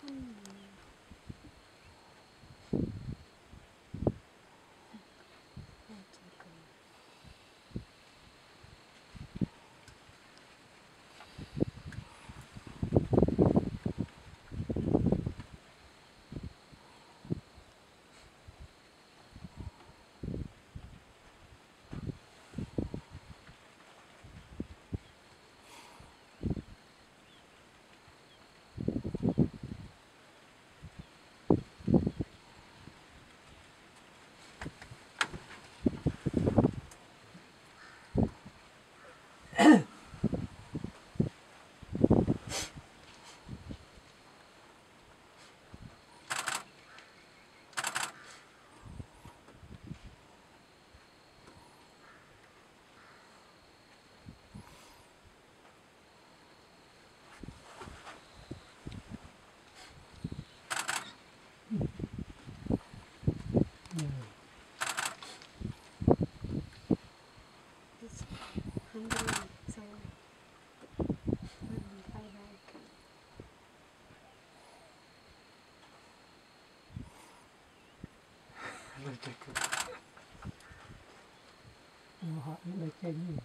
họ những lời chơi gì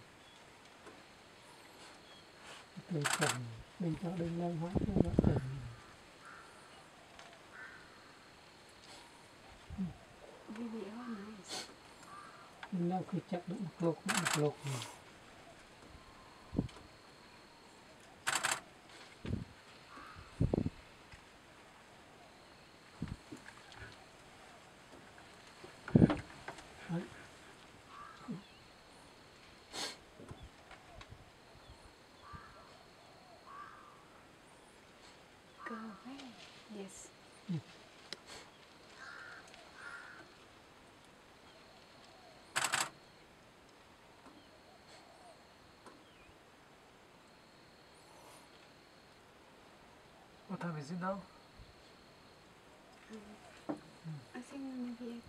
từ trần mình cho đừng lên hóa cho nó trần mình đâu khi chặt được một lục Go away. Yes. What time is it now? I think maybe